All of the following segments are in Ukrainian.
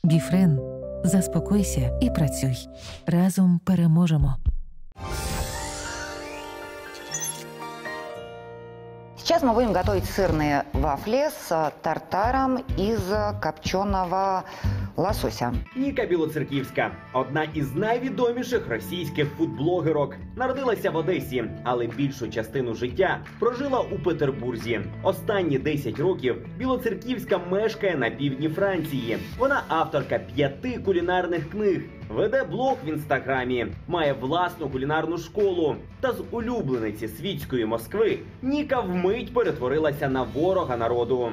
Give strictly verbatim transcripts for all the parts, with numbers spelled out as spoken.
Біфрен. Заспокойся і працюй. Разом переможемо. Сейчас мы будем готовить сырные вафли с тартаром из копченого лосося. Ніка Білоцерківська – одна із найвідоміших російських фудблогерок. Народилася в Одесі, але більшу частину життя прожила у Петербурзі. Останні десять років Білоцерківська мешкає на півдні Франції. Вона авторка п'яти кулінарних книг, веде блог в інстаграмі, має власну кулінарну школу. Та з улюблениці світської Москви Ніка вмить перетворилася на ворога народу.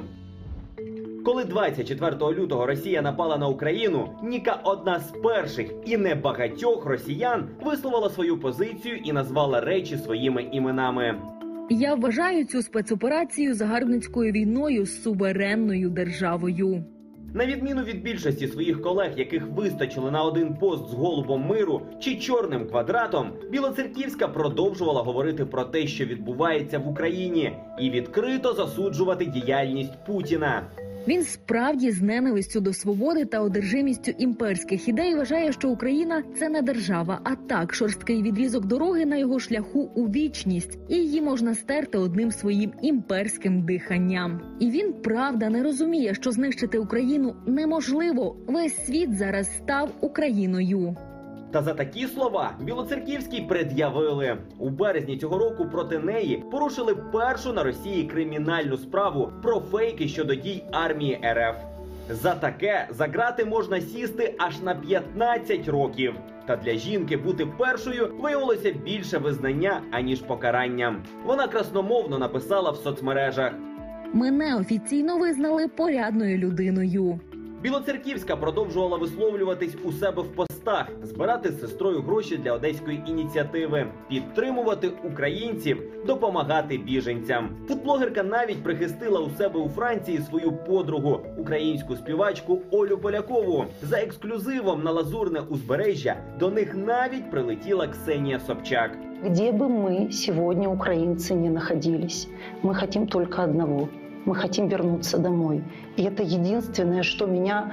Коли двадцять четвертого лютого Росія напала на Україну, Ніка одна з перших і небагатьох росіян висловила свою позицію і назвала речі своїми іменами. Я вважаю цю спецоперацію загарбницькою війною з суверенною державою. На відміну від більшості своїх колег, яких вистачило на один пост з голубом миру чи чорним квадратом, Білоцерківська продовжувала говорити про те, що відбувається в Україні, і відкрито засуджувати діяльність Путіна. Він справді з ненавистю до свободи та одержимістю імперських ідей вважає, що Україна – це не держава, а так шорсткий відрізок дороги на його шляху у вічність, і її можна стерти одним своїм імперським диханням. І він, правда, не розуміє, що знищити Україну неможливо. Весь світ зараз став Україною. Та за такі слова Білоцерківській пред'явили. У березні цього року проти неї порушили першу на Росії кримінальну справу про фейки щодо дій армії РФ. За таке за ґрати можна сісти аж на п'ятнадцять років. Та для жінки бути першою виявилося більше визнання, аніж покарання. Вона красномовно написала в соцмережах: «Мене офіційно визнали порядною людиною». Білоцерківська продовжувала висловлюватись у себе в постах, збирати з сестрою гроші для одеської ініціативи, підтримувати українців, допомагати біженцям. Фудблогерка навіть прихистила у себе у Франції свою подругу, українську співачку Олю Полякову. За ексклюзивом на Лазурне узбережжя до них навіть прилетіла Ксенія Собчак. Где бы мы сегодня, украинцы, не находились, мы хотим только одного – мы хотим вернуться домой. И это единственное, что меня,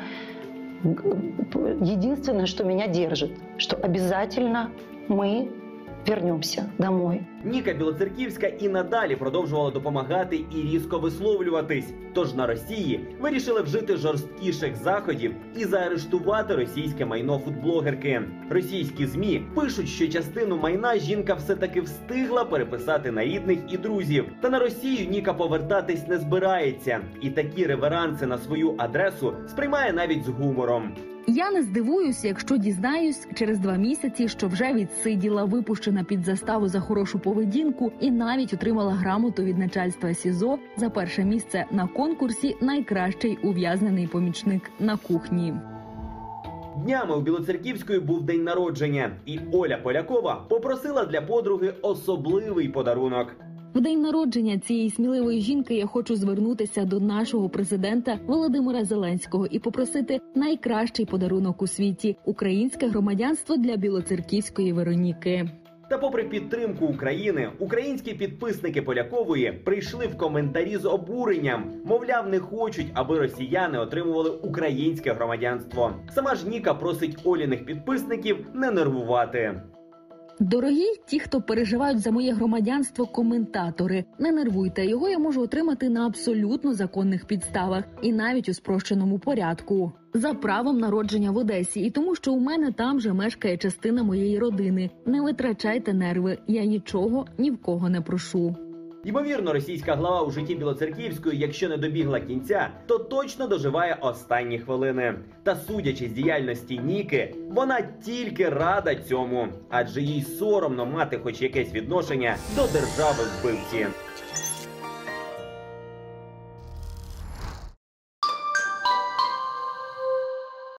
единственное, что меня держит, что обязательно мы вернемся домой. Ніка Білоцерківська і надалі продовжувала допомагати і різко висловлюватись. Тож на Росії вирішили вжити жорсткіших заходів і заарештувати російське майно фудблогерки. Російські ЗМІ пишуть, що частину майна жінка все-таки встигла переписати на рідних і друзів. Та на Росію Ніка повертатись не збирається. І такі реверанси на свою адресу сприймає навіть з гумором. Я не здивуюся, якщо дізнаюсь через два місяці, що вже відсиділа, випущена під заставу за хорошу поведінку і навіть отримала грамоту від начальства СІЗО за перше місце на конкурсі «Найкращий ув'язнений помічник на кухні». Днями у Білоцерківської був день народження, і Оля Полякова попросила для подруги особливий подарунок. В день народження цієї сміливої жінки я хочу звернутися до нашого президента Володимира Зеленського і попросити найкращий подарунок у світі – українське громадянство для Білоцерківської Вероніки. Та попри підтримку України, українські підписники Полякової прийшли в коментарі з обуренням. Мовляв, не хочуть, аби росіяни отримували українське громадянство. Сама ж Ніка просить Оліних підписників не нервувати. Дорогі ті, хто переживають за моє громадянство, коментатори, не нервуйте, його я можу отримати на абсолютно законних підставах і навіть у спрощеному порядку. За правом народження в Одесі і тому, що у мене там же мешкає частина моєї родини. Не витрачайте нерви, я нічого ні в кого не прошу. Ймовірно, російська глава у житті Білоцерківської, якщо не добігла кінця, то точно доживає останні хвилини. Та судячи з діяльності Ніки, вона тільки рада цьому, адже їй соромно мати хоч якесь відношення до держави-вбивці.